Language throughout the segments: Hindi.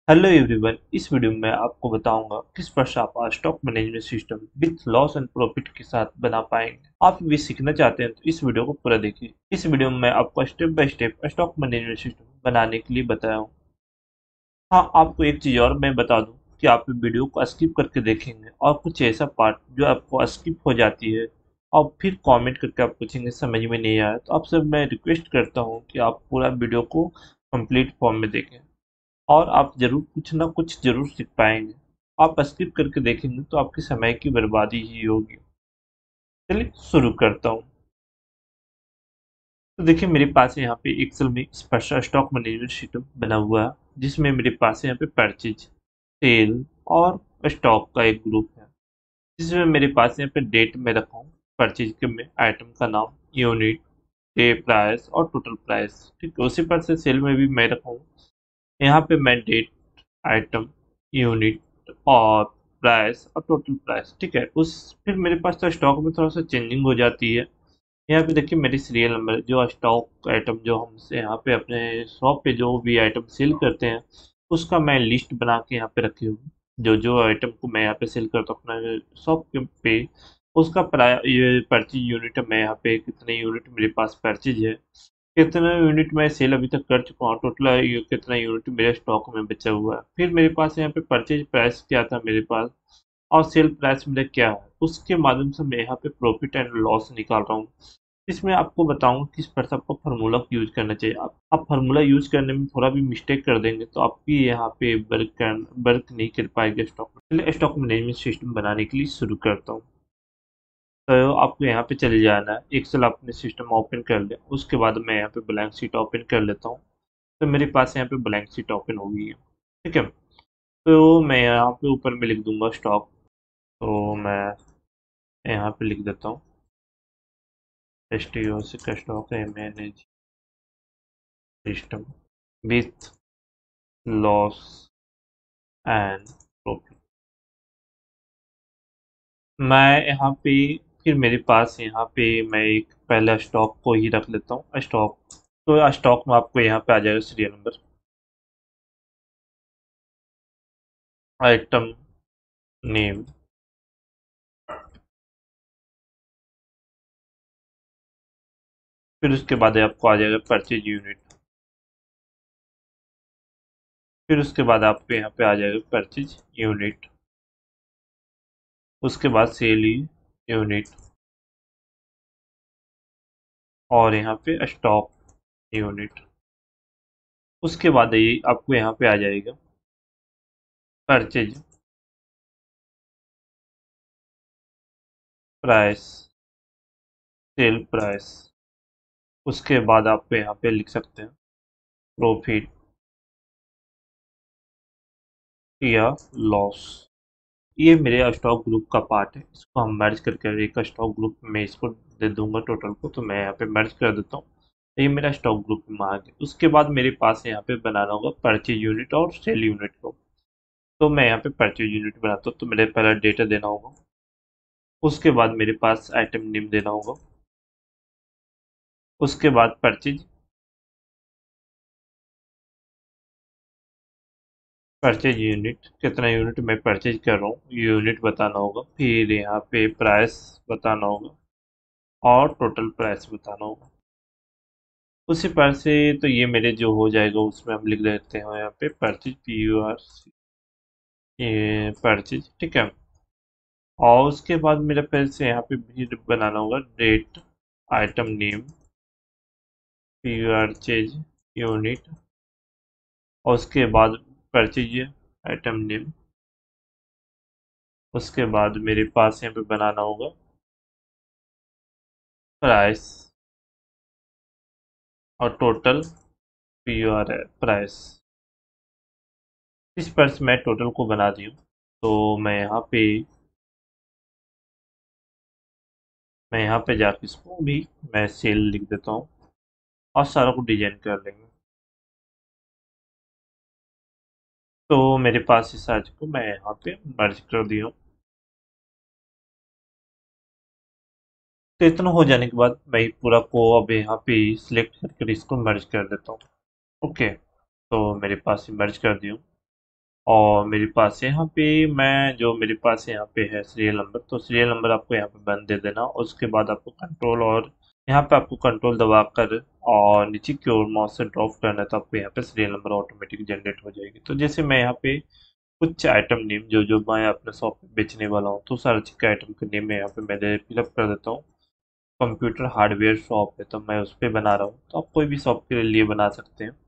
Hello everyone. इस वीडियो में मैं आपको बताऊंगा किस प्रकार से आप stock management system with loss and profit के साथ बना पाएंगे। आप भी सीखना चाहते हैं तो इस वीडियो को पूरा देखिए। इस वीडियो में मैं आपको step by step stock management system बनाने के लिए बताया हूँ। हाँ, आपको एक चीज़ और मैं बता दूं कि आप वीडियो को स्किप करके देखेंगे और कुछ ऐसा पार्ट जो आपको स्किप हो जाती है और फिर कमेंट करके आप पूछेंगे समझ में नहीं आया, तो आपसे मैं रिक्वेस्ट करता हूँ कि आप पूरा वीडियो को कंप्लीट फॉर्म में देखें और आप ज़रूर कुछ ना कुछ ज़रूर सीख पाएँगे। आप स्किप करके देखेंगे तो आपके समय की बर्बादी ही होगी। चलिए शुरू करता हूँ। तो देखिए, मेरे पास यहाँ पे एक्सेल में स्पेशल स्टॉक मैनेजमेंट सिस्टम बना हुआ है, जिसमें मेरे पास यहाँ पे परचेज, सेल और स्टॉक का एक ग्रुप है। जिसमें मेरे पास यहाँ पे डेट में रखा हूँ परचेज के में आइटम का नाम, यूनिट, डे प्राइस और टोटल प्राइस। ठीक है, उसी पर से सेल में भी मैं रखा हूँ। यहाँ पे मैं डेट, आइटम, यूनिट और प्राइस और टोटल प्राइस। ठीक है, उस फिर मेरे पास तो स्टॉक में थोड़ा सा चेंजिंग हो जाती है। यहाँ पे देखिए मेरी सीरियल नंबर, जो स्टॉक आइटम जो हमसे यहाँ पे अपने शॉप पे जो भी आइटम सेल करते हैं, उसका मैं लिस्ट बना के यहाँ पे रखी हूँ। जो जो आइटम को मैं यहाँ पे सेल करता हूँ अपना शॉप पे, उसका ये परचेज यूनिट मैं यहाँ पे कितने यूनिट मेरे पास परचेज है, कितना यूनिट मैं सेल अभी तक कर चुका हूँ, टोटल कितना यूनिट मेरे स्टॉक में बचा हुआ है। फिर मेरे पास यहाँ पे परचेज प्राइस क्या था मेरे पास और सेल प्राइस मेरा क्या है, उसके माध्यम से मैं यहाँ पे प्रॉफिट एंड लॉस निकाल रहा हूँ। इसमें आपको बताऊंगा किस प्रकार से आपको फार्मूला यूज करना चाहिए। आप फार्मूला यूज करने में थोड़ा भी मिस्टेक कर देंगे तो आपकी यहाँ पे वर्क नहीं कर पाएंगे स्टॉक में। चलिए स्टॉक मैनेजमेंट सिस्टम बनाने के लिए शुरू करता हूँ। तो आपको यहाँ पे चले जाना है, एक्सेल अपने सिस्टम ओपन कर ले। उसके बाद मैं यहाँ पे ब्लैंक शीट ओपन कर लेता हूँ। तो मेरे पास यहाँ पे ब्लैंक शीट ओपन हो गई है। ठीक है, तो मैं यहाँ पे ऊपर में लिख दूंगा स्टॉक। तो मैं यहाँ पे लिख देता हूँ एस टी ओ से स्टॉक है manage system with loss and profit. मैं यहाँ पे फिर मेरे पास यहाँ पे मैं एक पहला स्टॉक को ही रख लेता हूँ स्टॉक। तो स्टॉक में आपको यहाँ पे आ जाएगा सीरियल नंबर, आइटम नेम, फिर उसके बाद आपको आ जाएगा परचेज यूनिट, फिर उसके बाद आपको यहाँ पे आ जाएगा परचेज यूनिट, उसके बाद सेल यूनिट और यहाँ पे स्टॉक यूनिट। उसके बाद ये आपको यहाँ पे आ जाएगा परचेज प्राइस, सेल प्राइस। उसके बाद आपको यहाँ पे लिख सकते हैं प्रॉफिट या लॉस। ये मेरे स्टॉक ग्रुप का पार्ट है, इसको हम मर्ज करके एक स्टॉक ग्रुप में इसको दे दूंगा टोटल को। तो मैं यहाँ पे मर्ज कर देता हूँ। ये मेरा स्टॉक ग्रुप में आ गया। उसके बाद मेरे पास यहाँ पे बनाना होगा परचेज यूनिट और सेल यूनिट को। तो मैं यहाँ पे परचेज यूनिट बनाता हूँ, तो मेरे पहला डेटा देना होगा। उसके बाद मेरे पास आइटम नेम देना होगा। उसके बाद परचेज, परचेज यूनिट कितना यूनिट मैं परचेज कर रहा हूँ यूनिट बताना होगा। फिर यहाँ पे प्राइस बताना होगा और टोटल प्राइस बताना होगा। उसी पर से तो ये मेरे जो हो जाएगा उसमें हम लिख देते हैं यहाँ पे परचेज PUR ये परचेज। ठीक है, और उसके बाद मेरे फिर से यहाँ पे भी बनाना होगा date, item name, purchase unit और उसके बाद परचेज आइटम नेम। उसके बाद मेरे पास यहाँ पे बनाना होगा प्राइस और टोटल PUR प्राइस। इस पर से मैं टोटल को बना दी हूँ। तो मैं यहाँ पे जाके इसको भी मैं सेल लिख देता हूँ और सारा को डिजाइन कर लेंगे। तो मेरे पास इस साइज को मैं यहाँ पे मर्ज कर दिया हूँ। तो इतना हो जाने के बाद मैं पूरा को अब यहाँ पे सिलेक्ट करके इसको मर्ज कर देता हूँ। ओके, तो मेरे पास मर्ज कर दिया हूँ। और मेरे पास यहाँ पे मैं जो मेरे पास यहाँ पे है सीरियल नंबर, तो सीरियल नंबर आपको यहाँ पे बंद दे देना। उसके बाद आपको कंट्रोल और यहाँ पे आपको कंट्रोल दबाकर और नीचे की ओर माउस से ड्रॉप करना है, तो आपको यहाँ पे सीरियल नंबर ऑटोमेटिक जनरेट हो जाएगी। तो जैसे मैं यहाँ पे कुछ आइटम नेम जो मैं अपने शॉप पे बेचने वाला हूँ, तो सारे के आइटम के नेम मैं यहाँ पे मैंने फिलअप कर देता हूँ। कंप्यूटर हार्डवेयर शॉप है तो मैं उस पर बना रहा हूँ, तो आप कोई भी शॉप के लिए बना सकते हैं।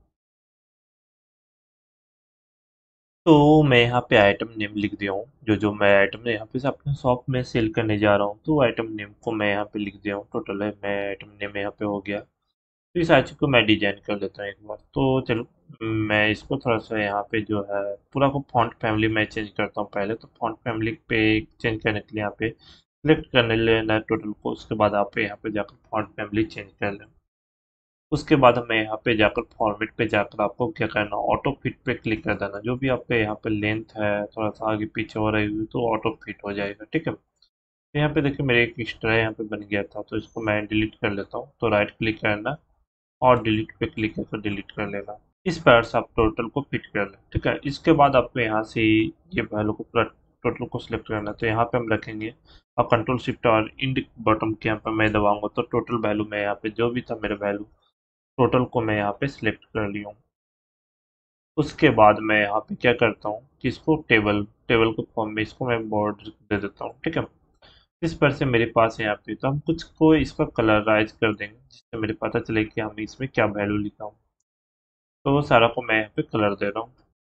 तो मैं यहाँ पे आइटम नेम लिख दिया हूँ, जो मैं आइटम यहाँ पे से अपने शॉप में सेल करने जा रहा हूँ, तो आइटम नेम को मैं यहाँ पे लिख दिया हूँ। टोटल है मैं आइटम नेम यहाँ पे हो गया। तो इस आइटम को मैं डिजाइन कर देता हूँ एक बार। तो चलो मैं इसको थोड़ा सा यहाँ पे जो है पूरा को फॉन्ट फैमिली में चेंज करता हूँ। पहले तो फॉन्ट फैमिली पे चेंज करने के लिए यहाँ पे सिलेक्ट करने लेना है टोटल को। उसके बाद आप यहाँ पे जाकर फॉन्ट फैमिली चेंज कर लें। उसके बाद हमें यहाँ पे जाकर फॉर्मेट पे जाकर आपको क्या करना, ऑटो फिट पे क्लिक कर देना। जो भी आपके यहाँ पे लेंथ है थोड़ा सा आगे पीछे हो रही हुई तो ऑटो फिट हो जाएगा, ठीक है। तो यहाँ पे देखिए मेरे एक एक्स्ट्रा यहाँ पे बन गया था, तो इसको मैं डिलीट कर लेता हूँ। तो राइट क्लिक करना और डिलीट पे क्लिक करके डिलीट कर लेना। इस प्रकार से आप टोटल को फिट कर लें, ठीक है। इसके बाद आपको यहाँ से ये वैल्यू को पूरा टोटल को सिलेक्ट करना है। तो यहाँ पे हम रखेंगे और कंट्रोल शिफ्ट और इंड बटन के यहाँ पे मैं दबाऊंगा, तो टोटल वैल्यू में यहाँ पे जो भी था मेरे वैल्यू टोटल को मैं यहाँ पे सिलेक्ट कर लिया हूँ। उसके बाद मैं यहाँ पे क्या करता हूँ कि इसको टेबल टेबल के फॉर्म में इसको मैं बॉर्डर दे देता हूँ, ठीक है। इस पर से मेरे पास यहाँ पे तो हम कुछ को इसका कलराइज कर देंगे, जिससे मेरे पता चले कि हम इसमें क्या वैल्यू लिखा हूँ। तो वो सारा को मैं यहाँ पे कलर दे रहा हूँ।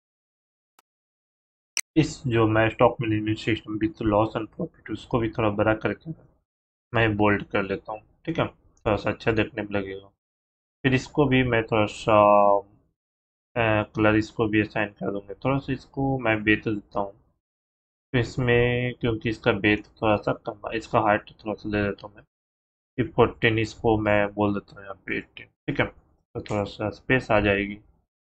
इस जो मैं stock management system with loss and profit उसको भी थोड़ा बड़ा करके मैं बोल्ड कर लेता हूँ, ठीक है। थोड़ा सा अच्छा देखने में लगेगा। फिर इसको भी मैं थोड़ा सा कलर इसको भी असाइन कर दूंगा। थोड़ा सा इसको मैं बेच देता हूँ। तो इसमें क्योंकि इसका बेथ थोड़ा सा कम है, इसका हाइट थोड़ा सा दे देता हूँ मैं। ये 14 इसको मैं बोल देता हूँ यहाँ पे 18, ठीक है। तो थोड़ा सा स्पेस आ जाएगी।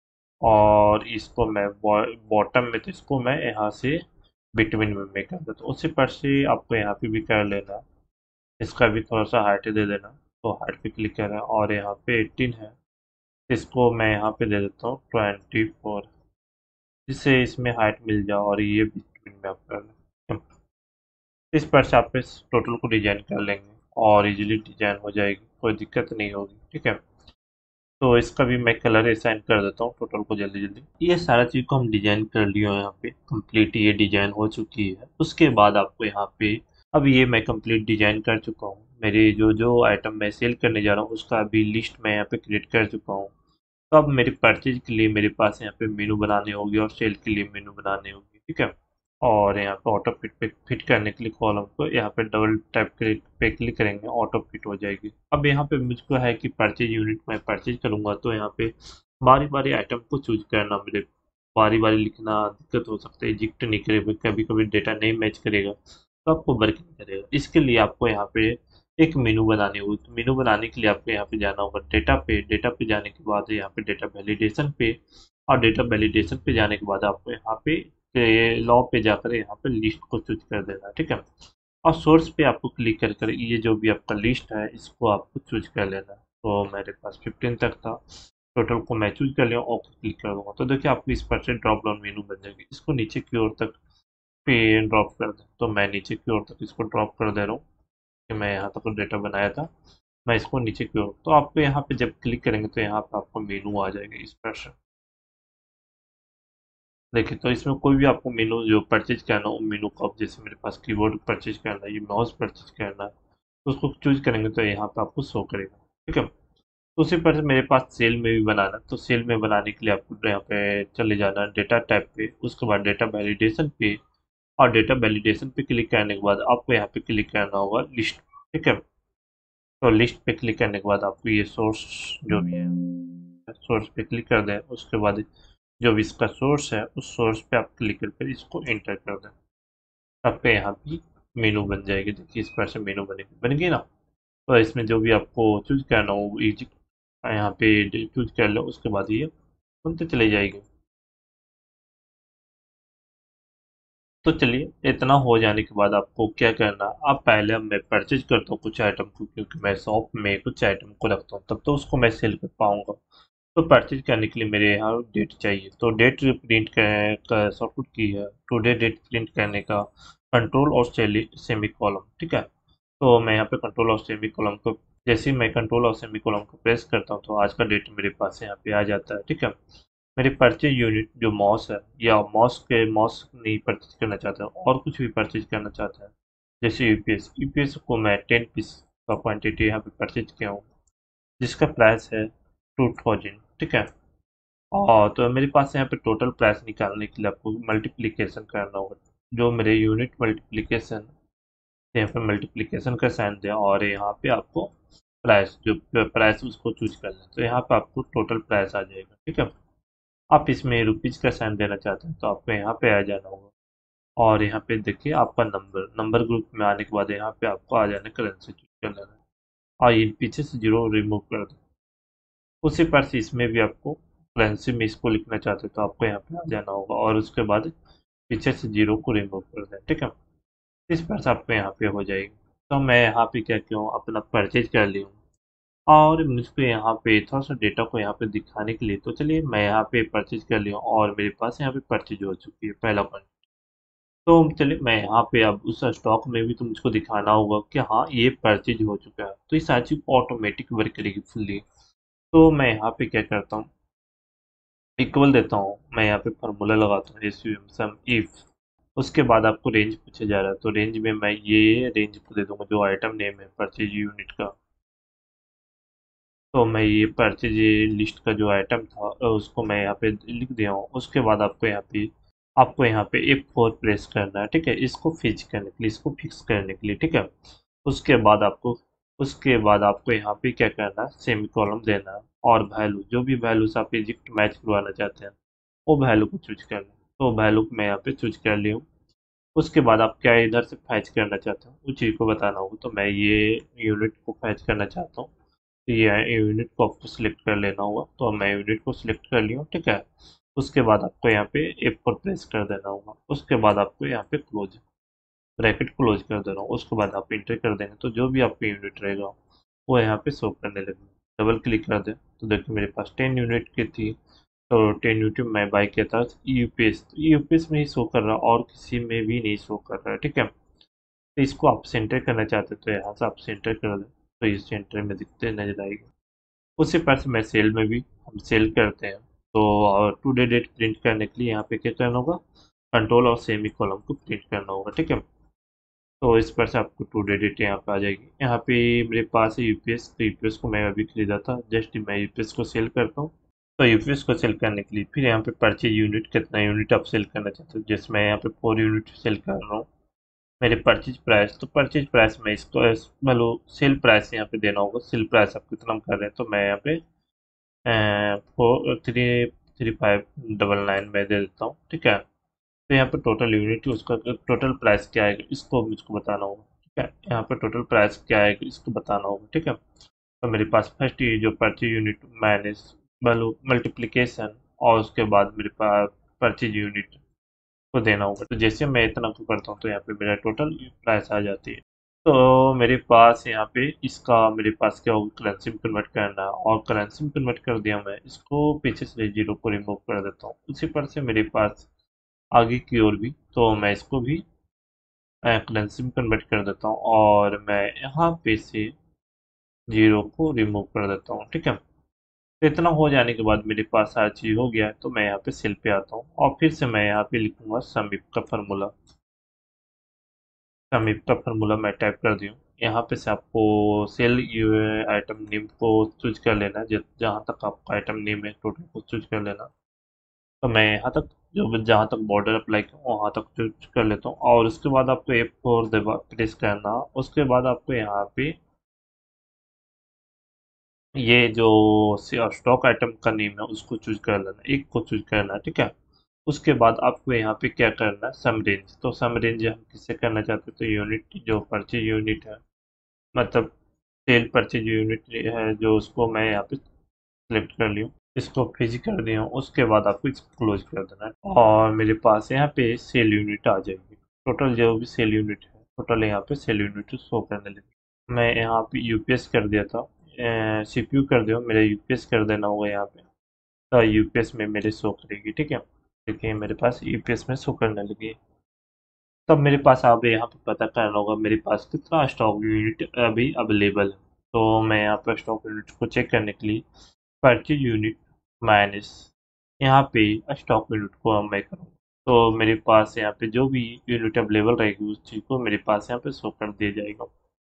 और इसको मैं बॉटम में, तो इसको मैं यहाँ से बिटवीन में मैं कर देता हूँ। उसी पर से आपको यहाँ पे भी कर लेना। इसका भी थोड़ा सा हाइट दे देना। तो हाइट पे क्लिक करें और यहाँ पे 18 है, इसको मैं यहाँ पे दे देता हूँ 24, जिससे इसमें हाइट मिल जाए और ये बिटवीन में आप कर लें। इस पर से आप इस टोटल को डिजाइन कर लेंगे और इजीली डिजाइन हो जाएगी, कोई दिक्कत नहीं होगी, ठीक है। तो इसका भी मैं कलर असाइन कर देता हूँ टोटल को जल्दी जल्दी। ये सारा चीज़ को हम डिजाइन कर लिया है, यहाँ पे कंप्लीट ये डिजाइन हो चुकी है। उसके बाद आपको यहाँ पे अब ये मैं कंप्लीट डिजाइन कर चुका हूँ। मेरे जो जो आइटम मैं सेल करने जा रहा हूँ उसका अभी लिस्ट मैं यहाँ पे क्रिएट कर चुका हूँ। तो अब मेरे परचेज के लिए मेरे पास यहाँ पे मेनू बनानी होगी और सेल के लिए मेनू बनानी होगी, ठीक है। और यहाँ पे ऑटो फिट पे फिट करने के लिए कॉलम को यहाँ पे डबल टैप पे क्लिक करेंगे, ऑटो फिट हो जाएगी। अब यहाँ पे मुझको है कि परचेज यूनिट में परचेज करूंगा, तो यहाँ पे बारी बारी आइटम को चूज करना। मेरे बारी बारी लिखना दिक्कत हो सकता है, एजिक्ट नहीं करेगा, कभी कभी डेटा नहीं मैच करेगा, तो आपको वर्क नहीं करेगा। इसके लिए आपको यहाँ पे एक मेनू बनानी होगी। तो मेनू बनाने के लिए आपको यहाँ पे जाना होगा डेटा पे। डेटा पे जाने के बाद यहाँ पे डेटा वैलिडेशन पे, और डेटा वैलिडेशन पे जाने के बाद आपको यहाँ पे लॉ पे जाकर यहाँ पे लिस्ट को चूज कर देना, ठीक है। और सोर्स पे आपको क्लिक कर कर ये जो भी आपका लिस्ट है इसको आपको चूज कर लेना है। तो मेरे पास 15 तक था, टोटल को मैं चूज कर लिया, ओके क्लिक कर दूंगा। तो देखिए आपको इस पर से ड्रॉप डाउन मेनू बन जाएगी। इसको नीचे की ओर तक पे ड्रॉप कर दें, तो मैं नीचे की ओर तक इसको ड्रॉप कर दे रहा हूँ कि मैं यहाँ तक डेटा बनाया था। मैं इसको नीचे की ओर, तो आपको यहाँ पे जब क्लिक करेंगे तो यहाँ पे आपको मेनू आ जाएगा इस पर से। देखिए तो इसमें कोई भी आपको मेनू जो परचेज करना हो मेनू को, आप जैसे मेरे पास कीबोर्ड परचेज करना है, ये माउस परचेज करना है, तो उसको चूज करेंगे तो यहाँ पे आपको शो करेगा, ठीक है। तो उसी पर से मेरे पास सेल में भी बनाना है। तो सेल में बनाने के लिए आपको यहाँ पे चले जाना है डेटा टैब पे, उसके बाद डेटा वैलिडेशन पे, और डेटा वैलिडेशन पे क्लिक करने के बाद आपको यहाँ पे क्लिक करना होगा लिस्ट, ठीक है। तो लिस्ट पे क्लिक करने के बाद आपको ये सोर्स जो भी है सोर्स पे क्लिक कर दें। उसके बाद जो भी इसका सोर्स है उस सोर्स पे आप क्लिक करके इसको एंटर कर दें। आपके यहाँ भी मेनू बन जाएगी। देखिए इस पर से मेनू बनेगी, बन गई ना। तो इसमें जो भी आपको चूज करना हो इजी यहाँ पे चूज कर लो, उसके बाद ये बनते चले जाएगी। तो चलिए इतना हो जाने के बाद आपको क्या करना, आप पहले मैं परचेज करता हूँ कुछ आइटम को, क्योंकि मैं शॉप में कुछ आइटम को रखता हूँ तब तो उसको मैं सेल कर पाऊंगा। तो परचेज करने के लिए मेरे यहाँ डेट चाहिए, तो डेट प्रिंट का शॉर्टकट की है टुडे डेट प्रिंट करने का कंट्रोल और सेमी कॉलम। ठीक है, तो मैं यहाँ पे कंट्रोल और सेमी कॉलम को, जैसे ही मैं कंट्रोल और सेमी कॉलम को प्रेस करता हूँ तो आज का डेट मेरे पास यहाँ पे आ जाता है। ठीक है, मेरी परचेज यूनिट जो मॉस है, या मॉस नहीं परचेज करना चाहता हूँ और कुछ भी परचेज करना चाहता है, जैसे यूपीएस को मैं 10 पीस का क्वांटिटी यहाँ पे परचेज किया हूँ, जिसका प्राइस है 2000। ठीक है, और तो मेरे पास यहाँ पे टोटल प्राइस निकालने के लिए आपको मल्टीप्लिकेशन करना होगा। जो मेरे यूनिट मल्टीप्लिकेशन, यहाँ पे मल्टीप्लिकेशन का साइन दिया और यहाँ पे आपको प्राइस, जो प्राइस उसको चूज करना है, तो यहाँ पे आपको टोटल प्राइस आ जाएगा। ठीक है, आप इसमें रुपीज का साइन देना चाहते हैं तो आपको यहाँ पे आ जाना होगा, और यहाँ पे देखिए आपका नंबर नंबर ग्रुप में आने के बाद यहाँ पे आपको आ जाना करेंसी चूज कर लेना है, और ये पीछे से जीरो रिमूव कर दो। उसी पर से इसमें भी आपको करेंसी में इसको लिखना चाहते हैं तो आपको यहाँ पे आ जाना होगा, और उसके बाद पीछे से जीरो को रिमूव कर दें। ठीक है, इस पर से आपको यहाँ पे हो जाएगी। तो मैं यहाँ पे क्या किया हूँ, अपना परचेज कर ली हूँ, और मुझको यहाँ पे थोड़ा सा डेटा को यहाँ पे दिखाने के लिए, तो चलिए मैं यहाँ पे परचेज कर लिया हूँ और मेरे पास यहाँ पे परचेज हो चुकी है पहला पॉइंट। तो चलिए मैं यहाँ पे अब उस स्टॉक में भी तो मुझको दिखाना होगा कि हाँ ये परचेज हो चुका है, तो ये सारी चीज ऑटोमेटिक वर्क करेगी फुल्ली। तो मैं यहाँ पे क्या करता हूँ, इक्वल देता हूँ, मैं यहाँ पे फार्मूला लगाता हूँ एसवीएम सम इफ, उसके बाद आपको रेंज पूछा जा रहा है, तो रेंज में मैं ये रेंज को दे दूंगा जो आइटम नेम है परचेज यूनिट का। तो मैं ये परचेज लिस्ट का जो आइटम था उसको मैं यहाँ पे लिख दिया हूँ। उसके बाद आपको यहाँ पे F4 प्रेस करना है। ठीक है, इसको फिक्स करने के लिए, इसको फिक्स करने के लिए। ठीक है, उसके बाद आपको उसके बाद आपको यहाँ पे क्या करना है, सेमी कॉलम देना है, और वैल्यू, जो भी वैल्यूज आप एग्जैक्ट मैच करवाना चाहते हैं वो वैल्यू को चूज करना है। तो वैल्यू को मैं यहाँ पे चूज कर ली हूँ। उसके बाद आप क्या इधर से फैच करना चाहते हो उस चीज़ को बताना होगा, तो मैं ये यूनिट को फैच करना चाहता हूँ, तो ये यूनिट को आपको सिलेक्ट कर लेना होगा, तो मैं यूनिट को सिलेक्ट कर लिया हूँ। ठीक है, उसके बाद आपको यहाँ पे F4 प्रेस कर देना होगा। उसके बाद आपको यहाँ पे क्लोज, ब्रैकेट क्लोज कर देना होगा। उसके बाद आप इंटर कर देंगे तो जो भी आपका यूनिट रहेगा वो यहाँ पे शो करने लगेगा। डबल क्लिक कर दें तो देखिए मेरे पास 10 यूनिट की थी, तो 10 यूनिट मैं बाई किया था यूपीएस, तो यूपीएस में ही शो कर रहा और किसी में भी नहीं शो कर रहा है। ठीक है, तो इसको आप सेंटर करना चाहते हैं तो यहाँ से आप सेंटर कर दें, तो इस सेंटर में दिखते नजर आएगा। उसी पर से मैं सेल में भी हम सेल करते हैं, तो टुडे डेट प्रिंट करने के लिए यहाँ पे क्या करना होगा, कंट्रोल और सेमी कॉलम को प्रिंट करना होगा। ठीक है, तो इस पर से आपको टुडे डेट यहाँ पे आ जाएगी। यहाँ पे मेरे पास है यूपीएस, तो यूपीएस को मैं अभी खरीदा था, जस्ट मैं यूपीएस को सेल करता हूँ। तो यूपीएस को सेल करने के लिए फिर यहाँ पे परचेज यूनिट, कितना यूनिट आप सेल करना चाहते हो, जैसे मैं यहाँ पे 4 यूनिट सेल कर रहा हूँ। मेरे परचेज प्राइस, तो परचेज प्राइस में इसको मतलब सेल प्राइस यहाँ पे देना होगा, सेल प्राइस आप कितना कर रहे हैं, तो मैं यहाँ पे 43599 में दे देता हूँ। ठीक है, तो यहाँ पे टोटल यूनिट, उसका टोटल प्राइस क्या आएगा इसको मुझको बताना होगा। ठीक है, यहाँ पे टोटल प्राइस क्या आएगा इसको बताना होगा। ठीक है, तो मेरे पास फर्स्ट ये जो purchase unit minus value multiplication, और उसके बाद मेरे पास परचेज यूनिट को देना होगा। तो जैसे मैं इतना को करता हूँ तो यहाँ पे मेरा टोटल प्राइस आ जाती है। तो मेरे पास यहाँ पे इसका मेरे पास क्या होगा, करेंसी में कन्वर्ट करना है, और करेंसी में कन्वर्ट कर दिया मैं, इसको पीछे से जीरो को रिमूव कर देता हूँ। उसी पर से मेरे पास आगे की ओर भी, तो मैं इसको भी करेंसी में कन्वर्ट कर देता हूँ, और मैं यहाँ पे से जीरो को रिमूव कर देता हूँ। ठीक है, तो इतना हो जाने के बाद मेरे पास हर चीज़ हो गया है, तो मैं यहाँ पे सेल पे आता हूँ और फिर से मैं यहाँ पे लिखूंगा समीप का फार्मूला। समीप का फार्मूला मैं टाइप कर दी हूँ। यहाँ पे से आपको सेल आइटम नेम को चूज कर लेना है, जहाँ तक आपका आइटम नेम है टोटल को चूज कर लेना। तो मैं यहाँ तक, जो जहाँ तक बॉर्डर अप्लाई करूँ वहाँ तक चूज कर लेता हूँ, और उसके बाद आपको F4 दबा प्रेस करना। उसके बाद आपको यहाँ पे ये जो स्टॉक आइटम का नेम है उसको चूज कर लेना, एक को चूज करना है। ठीक है, उसके बाद आपको यहाँ पे क्या करना है, सम रेंज, तो सम रेंज हम किससे करना चाहते हैं, तो यूनिट, जो परचेज यूनिट है, मतलब सेल परचेज यूनिट है जो, उसको मैं यहाँ पे सिलेक्ट कर लिया हूँ, इसको फिज कर दिया हूँ। उसके बाद आपको इसको क्लोज कर देना है, और मेरे पास यहाँ पे सेल यूनिट आ जाएगी। टोटल जो भी सेल यूनिट है, टोटल यहाँ पे सेल यूनिट शो करने लगी। मैं यहाँ पे यूपीएस कर दिया था, सीपीयू कर दिया, मेरा यूपीएस कर देना होगा यहाँ पे। तो यूपीएस में मेरे शो करेगी। ठीक है, देखिए मेरे पास यूपीएस में शो करने लगी। तब मेरे पास अब यहाँ पे पता करना होगा मेरे पास कितना स्टॉक यूनिट अभी अवेलेबल है। तो मैं यहाँ पर स्टॉक यूनिट को चेक करने के लिए परचेज यूनिट माइनस यहाँ पे स्टॉक यूनिट को अब मैं करूँ, तो मेरे पास यहाँ पे जो भी यूनिट अवेलेबल रहेगी उस चीज़ को मेरे पास यहाँ पे शो कर दिया जाएगा।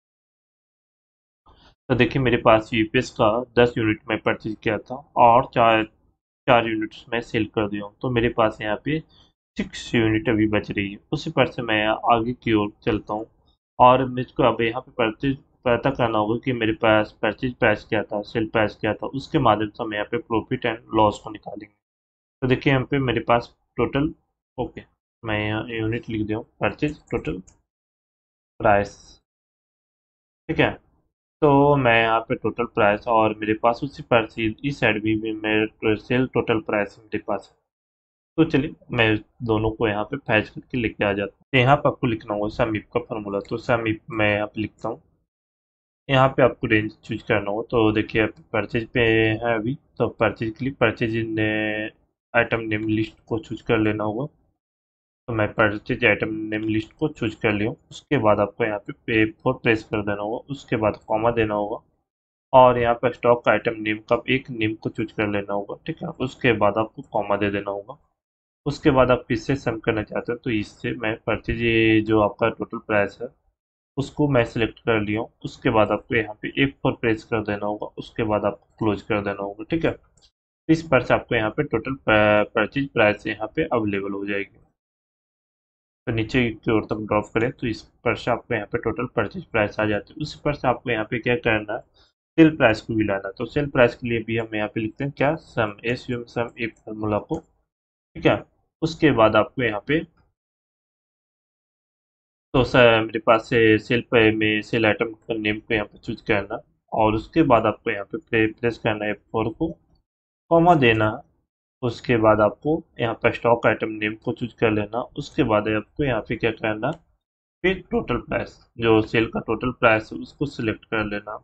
तो देखिए मेरे पास यूपीएस का 10 यूनिट में परचेज किया था और चार चार यूनिट्स में सेल कर दिया हूँ, तो मेरे पास यहाँ पे 6 यूनिट अभी बच रही है। उसी पर से मैं आगे की ओर चलता हूँ और मुझको अब यहाँ पे परचेज पता करना होगा कि मेरे पास परचेज प्राइस क्या था, सेल प्राइस क्या था, उसके माध्यम से हम यहाँ पे प्रॉफिट एंड लॉस को निकालेंगे। तो देखिए यहाँ पे मेरे पास टोटल, ओके, मैं यहाँ यूनिट लिख दिया हूँ परचेज टोटल प्राइस। ठीक है, तो मैं यहाँ पे टोटल प्राइस और मेरे पास उसी पर से इस साइड भी मेरे सेल टोटल प्राइस मेरे पास है। तो चलिए मैं दोनों को यहाँ पे फैच करके लेके आ जाता हूँ। तो यहाँ पे आपको लिखना होगा समीप का फार्मूला, तो समीप मैं यहाँ पे लिखता हूँ। यहाँ पे आपको रेंज चूज करना होगा, तो देखिए आप परचेज पे है अभी, तो परचेज के लिए परचेज आइटम नेम लिस्ट को चूज कर लेना होगा। तो मैं परचेज आइटम नेम लिस्ट को चूज कर लिया हूँ। उसके बाद आपको यहाँ पे पे फोर प्रेस कर देना होगा, उसके बाद कॉमा देना होगा और यहाँ पर स्टॉक आइटम नेम का एक नेम को चूज कर लेना होगा। ठीक है, उसके बाद आपको कॉमा दे देना होगा। उसके बाद आप किससे सम करना चाहते हैं, तो इससे मैं परचेज ये जो आपका टोटल प्राइस है उसको मैं सिलेक्ट कर लिया हूँ। उसके बाद आपको यहाँ पे F4 प्रेस कर देना होगा, उसके बाद आपको क्लोज कर देना होगा। ठीक है, इस पर से आपको यहाँ पे टोटल परचेज प्राइस यहाँ पे अवेलेबल हो जाएगी। तो नीचे की ओर तक ड्रॉप करें तो इस पर से आपको यहाँ पे टोटल परचेज प्राइस आ जाती है। उसी पर से आपको यहाँ पे क्या करना है, सेल प्राइस को भी लाना। तो सेल प्राइस के लिए भी हम यहाँ पे लिखते हैं क्या, सम, एसयूम सम, एक फार्मूला को। ठीक है, उसके बाद आपको यहाँ पे, तो सर मेरे पास से सेल पे में सेल आइटम का नेम को यहाँ पे चूज करना और उसके बाद आपको यहाँ पे प्रेस करना है F4 को, कॉमा देना। उसके बाद आपको यहाँ पे स्टॉक आइटम नेम को चूज कर लेना। उसके बाद आपको यहाँ पे क्या करना, फिर टोटल प्राइस जो सेल का टोटल प्राइस है उसको सिलेक्ट कर लेना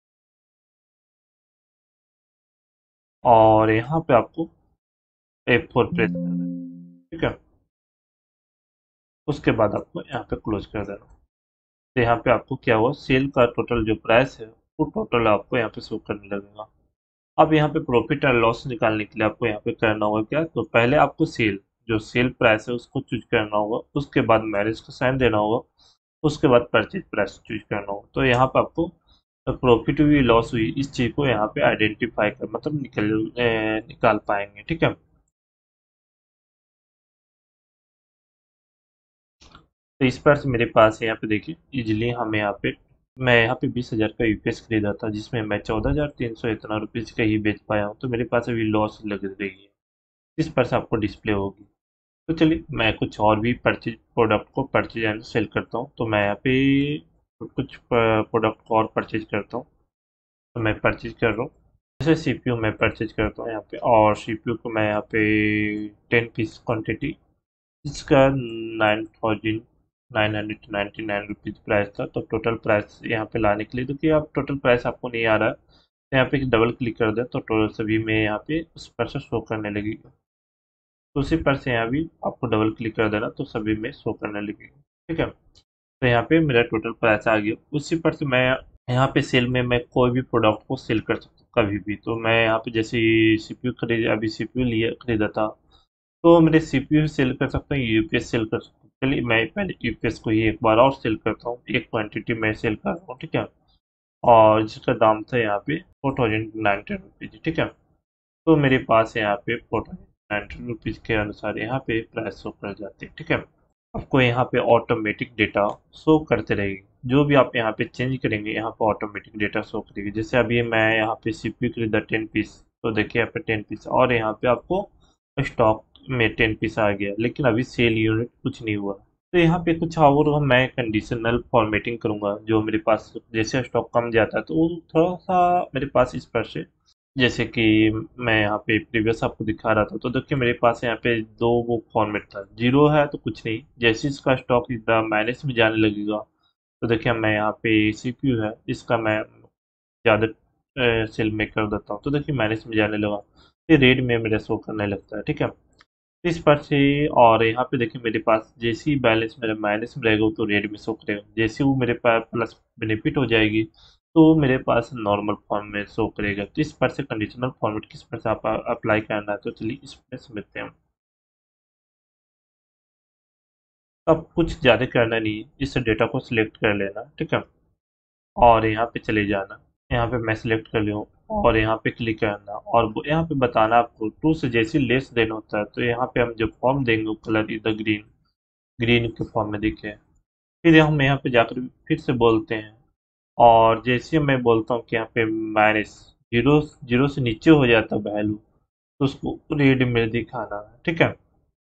और यहाँ पे आपको F4 प्रेस कर देना। ठीक है, उसके बाद आपको यहाँ पे क्लोज कर देना। तो यहाँ पे आपको क्या हुआ, सेल का टोटल जो प्राइस है वो टोटल आपको यहाँ पे शो करने लगेगा। अब यहाँ पे प्रॉफिट एंड लॉस निकालने के लिए आपको यहाँ पे करना होगा क्या, तो पहले आपको सेल जो सेल प्राइस है उसको चूज करना होगा, उसके बाद मैरिज का साइन देना होगा, उसके बाद परचेज प्राइस चूज करना होगा। तो यहाँ पे आपको प्रॉफिट हुई लॉस हुई इस चीज को यहाँ पे आइडेंटिफाई कर मतलब निकाल पाएंगे। ठीक है, तो इस पर से मेरे पास यहाँ पे देखिए इजिली हमें यहाँ पे, मैं यहाँ पे 20,000 का यूपीएस खरीदा था जिसमें मैं 14,300 इतना रुपीज का ही बेच पाया हूँ, तो मेरे पास अभी लॉस लग रही है। इस पर से आपको डिस्प्ले होगी। तो चलिए मैं कुछ और भी परचेज प्रोडक्ट को परचेज एंड सेल करता हूँ। तो मैं यहाँ पे कुछ प्रोडक्ट को और परचेज करता हूँ। तो मैं परचेज कर रहा हूँ, जैसे सीपीयू मैं परचेज करता हूँ यहाँ पे, और सीपीयू को मैं यहाँ पे 10 पीस क्वांटिटी, इसका 9,999 रुपीज़ प्राइस था। तो टोटल प्राइस यहाँ पे लाने के लिए, देखिए अब टोटल प्राइस आपको नहीं आ रहा है, तो यहाँ पे डबल क्लिक कर दें तो टोटल सभी में यहाँ पे उस पर से शो करने लगेगा। तो उसी पर से यहाँ भी आपको डबल क्लिक कर देना तो सभी में शो करने लगेगा। ठीक है, तो यहाँ पे मेरा टोटल प्राइस आ गया। उसी पर से मैं यहाँ पे सेल में मैं कोई भी प्रोडक्ट को सेल कर सकता हूँ कभी भी। तो मैं यहाँ पे जैसे सीपीयू खरीद अभी सीपीयू लिया खरीदा था, तो मेरे सीपीयू सेल कर सकता हूँ, यूपीएस सेल कर सकता हूँ। चलिए मैं पहले यूपीएस को ही एक बार और सेल करता हूँ, एक क्वांटिटी में सेल कर रहा हूँ। ठीक है, और जिसका दाम था यहाँ पे 4,090 रुपीज़। ठीक है, तो मेरे पास यहाँ पे 4,090 रुपीज़ के अनुसार यहाँ पे प्राइस शो कर जाते हैं। ठीक है, आपको यहाँ पे ऑटोमेटिक डेटा शो करते रहेगी, जो भी आप यहाँ पे चेंज करेंगे यहाँ पे ऑटोमेटिक डेटा शो करेगी। जैसे अभी मैं यहाँ पे सीपीयू खरीदा 10 पीस, तो देखिए यहाँ पे 10 पीस और यहाँ पे आपको स्टॉक में 10 पीस आ गया, लेकिन अभी सेल यूनिट कुछ नहीं हुआ। तो यहाँ पे कुछ और मैं कंडीशनल फॉर्मेटिंग करूंगा, जो मेरे पास जैसे स्टॉक कम जाता है तो वो थोड़ा सा मेरे पास इस पर से, जैसे कि मैं यहाँ पे प्रीवियस आपको दिखा रहा था, तो देखिए मेरे पास यहाँ पे दो वो फॉर्मेट था, जीरो है तो कुछ नहीं, जैसे इसका स्टॉक इतना माइनस में जाने लगेगा, तो देखिए मैं यहाँ पे सीपीयू है इसका मैं ज़्यादा सेल में कर देता हूँ, तो देखिए माइनस में जाने लगा। ये रेड में मेरा शो करने लगता है। ठीक है, इस पर से और यहाँ पे देखिए मेरे पास जैसे ही बैलेंस मेरा माइनस में रहेगा तो रेड में शो करेगा, जैसे वो मेरे पास प्लस बेनिफिट हो जाएगी तो मेरे पास नॉर्मल फॉर्म में शो करेगा। तो इस पर से कंडीशनल फॉर्मेट किस पर से आप अप्लाई करना है, तो चलिए इस पर समझते हैं। अब कुछ ज़्यादा करना नहीं है, इस डेटा को सिलेक्ट कर लेना। ठीक है, और यहाँ पे चले जाना, यहाँ पे मैं सिलेक्ट कर लूँ और यहाँ पे क्लिक करना और यहाँ पे बताना आपको टू से जैसे लेस देन होता है तो यहाँ पे हम जो फॉर्म देंगे वो कलर इधर ग्रीन ग्रीन के फॉर्म में दिखे। फिर हम यहाँ पे जाकर फिर से बोलते हैं और जैसे मैं बोलता हूँ कि यहाँ पे माइनस जीरो जीरो से नीचे हो जाता है वैल्यू तो उसको रेड में दिखाना है। ठीक है,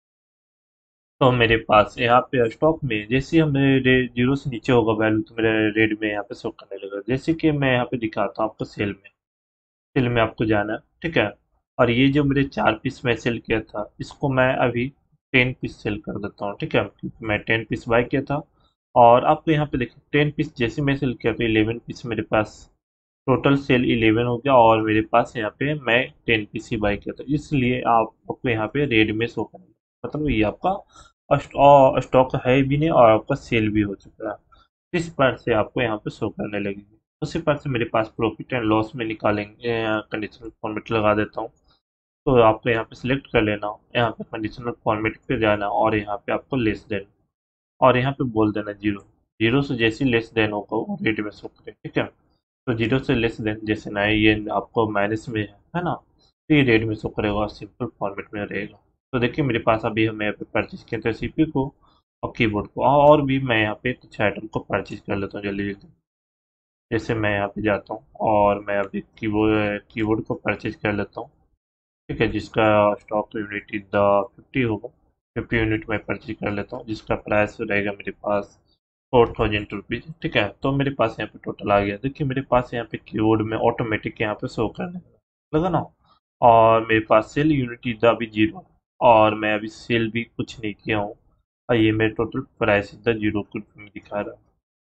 तो मेरे पास यहाँ पे स्टॉक में जैसे हम जीरो से नीचे होगा वैल्यू तो मेरे रेड में यहाँ पे शो करने लगेगा। जैसे कि मैं यहाँ पे दिखाता हूँ आपको सेल में आपको जाना है। ठीक है, और ये जो मेरे 4 पीस में सेल किया था इसको मैं अभी 10 पीस सेल कर देता हूँ। ठीक है, क्योंकि मैं 10 पीस बाय किया था और आपको यहाँ पे देखिए 10 पीस जैसे मैं सेल किया तो 11 पीस मेरे पास टोटल सेल 11 हो गया और मेरे पास यहाँ पे मैं 10 पीस ही बाई किया था, इसलिए आपको यहाँ पे रेड में शो करेगा। मतलब ये आपका स्टॉक है भी नहीं और आपका सेल भी हो चुका है। इस पर से आपको यहाँ पे शो करने लगेगी। उसी पर से मेरे पास प्रॉफिट एंड लॉस में निकालेंगे, कंडीशनल फॉर्मेट लगा देता हूँ। तो आपको यहाँ पे सिलेक्ट कर लेना, यहाँ पे कंडीशनल फॉर्मेट पे जाना और यहाँ पे आपको लेस देन और यहाँ पे बोल देना जीरो। जीरो से जैसे लेस देन होगा वो रेड में शो करे। ठीक है, तो जीरो से लेस देन जैसे ना ये आपको माइनस में है ना, तो ये रेड में शो करेगा और सिंपल फॉर्मेट में रहेगा। तो देखिए मेरे पास अभी हम यहाँ पे परचेज किए थे सीपीयू को और कीबोर्ड को और भी मैं यहाँ पे कुछ आइटम को परचेज कर लेता हूँ जल्दी जल्दी। जैसे मैं यहाँ पे जाता हूँ और मैं अभी कीबोर्ड को परचेज कर लेता हूँ। ठीक है, जिसका स्टॉक यूनिट द 50 होगा, 50 यूनिट मैं परचेज कर लेता हूँ जिसका प्राइस रहेगा मेरे पास 4000 रुपीज़। ठीक है, तो मेरे पास यहाँ पे टोटल आ गया। देखिए मेरे पास यहाँ पे कीबोर्ड में ऑटोमेटिक यहाँ पे शो करने लगा ना, और मेरे पास सेल यूनिट इधर अभी जीरो और मैं अभी सेल भी कुछ नहीं किया हूँ और ये मेरे टोटल प्राइस इधर जीरो के रूप में दिखा रहा है।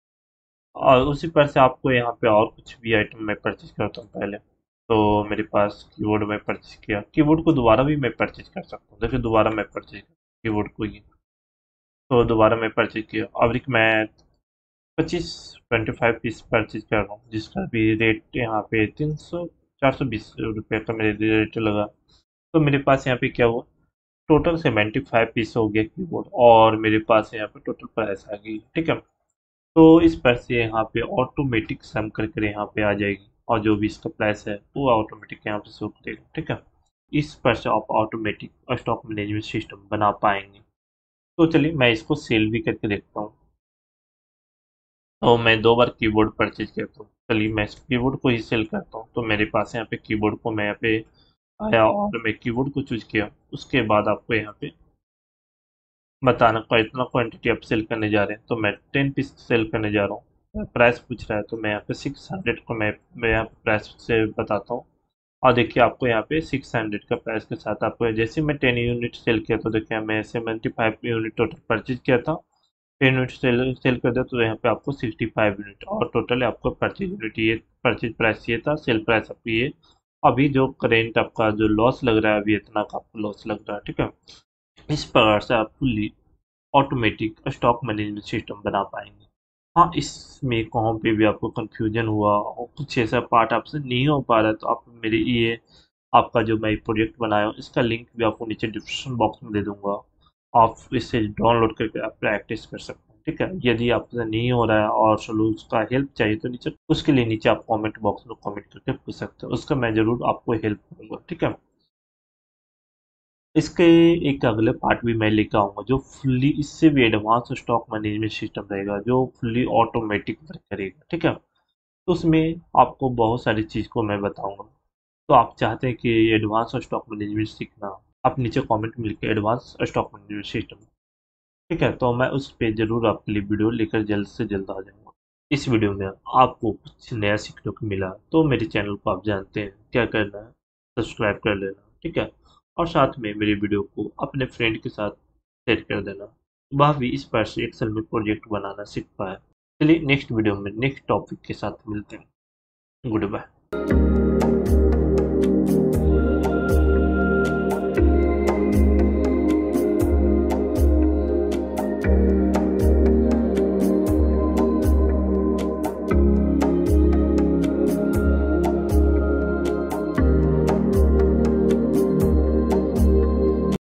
और उसी पर से आपको यहाँ पे और कुछ भी आइटम मैं परचेज करता हूँ पहले। तो मेरे पास कीबोर्ड में परचेज किया, कीबोर्ड को दोबारा भी मैं परचेज कर सकता हूँ। देखिए दोबारा मैं परचेज कीबोर्ड को ही, तो दोबारा मैं परचेज किया। अब मैं 25 परचेज कर रहा हूँ जिसका भी रेट यहाँ पे 420 रुपये का मेरे रेट लगा। तो मेरे पास यहाँ पे क्या हुआ, टोटल 75 पीस हो गया कीबोर्ड और मेरे पास यहाँ पे टोटल प्राइस आ गई। ठीक है, तो इस पर से यहाँ पे ऑटोमेटिक सम करके यहाँ पे आ जाएगी और जो भी इसका प्राइस है वो ऑटोमेटिक यहाँ पे शो करेगा। ठीक है, इस पर से आप ऑटोमेटिक स्टॉक मैनेजमेंट सिस्टम बना पाएंगे। तो चलिए मैं इसको सेल भी करके देखता हूँ। तो मैं 2 बार कीबोर्ड परचेज किया, तो चलिए मैं इस कीबोर्ड को ही सेल करता हूँ। तो मेरे पास यहाँ पे कीबोर्ड को मैं यहाँ पे आया और मैं कीबोर्ड को चूज किया। उसके बाद आपको यहाँ पे बताना का इतना क्वांटिटी आप सेल करने जा रहे हैं, तो मैं 10 पीस सेल करने जा रहा हूँ। प्राइस पूछ रहा है तो मैं यहाँ पे 600 को मैं यहाँ पे प्राइस से बताता हूँ। और देखिए आपको यहाँ पे 600 का प्राइस के साथ आपको जैसे मैं 10 यूनिट सेल किया तो देखिए मैं 75 यूनिट टोटल परचेज किया था। 10 यूनिट सेल कर दिया तो यहाँ पे आपको 65 यूनिट और टोटल आपको परचेज यूनिट ये परचेज प्राइस ये था, सेल प्राइस आपको ये। अभी जो करेंट आपका जो लॉस लग रहा है अभी इतना का आपको लॉस लग रहा है। ठीक है, इस प्रकार से आप fully automatic stock management system बना पाएंगे। हाँ, इसमें कहीं पे भी आपको कंफ्यूजन हुआ और कुछ ऐसा पार्ट आपसे नहीं हो पा रहा है तो आप मेरे ये आपका जो मैं प्रोजेक्ट बनाया हूँ इसका लिंक भी आपको नीचे डिस्क्रिप्शन बॉक्स में दे दूंगा। आप इसे डाउनलोड करके आप प्रैक्टिस कर सकते हैं। ठीक है, यदि आपसे नहीं हो रहा है और सोल्यूशन का हेल्प चाहिए तो नीचे उसके लिए नीचे आप कमेंट बॉक्स में कमेंट करके पूछ सकते हो, उसका मैं जरूर आपको हेल्प करूँगा। ठीक है, इसके एक अगले पार्ट भी मैं लेकर आऊँगा जो फुल्ली इससे भी एडवांस स्टॉक मैनेजमेंट सिस्टम रहेगा जो फुल्ली ऑटोमेटिक वर्क करेगा। ठीक है, तो उसमें आपको बहुत सारी चीज़ को मैं बताऊंगा। तो आप चाहते हैं कि एडवांस स्टॉक मैनेजमेंट सीखना, आप नीचे कमेंट में लिखे एडवांस स्टॉक मैनेजमेंट सिस्टम। ठीक है, तो मैं उस पर जरूर आपके लिए वीडियो लेकर जल्द से जल्द आ जाऊँगा। इस वीडियो में आपको कुछ नया सीखने को मिला तो मेरे चैनल को आप जानते हैं क्या करना है, सब्सक्राइब कर लेना। ठीक है, और साथ में मेरी वीडियो को अपने फ्रेंड के साथ शेयर कर देना, वह भी इस पर से एक्सेल में प्रोजेक्ट बनाना सीख पाए। चलिए नेक्स्ट वीडियो में नेक्स्ट टॉपिक के साथ मिलते हैं। Good bye.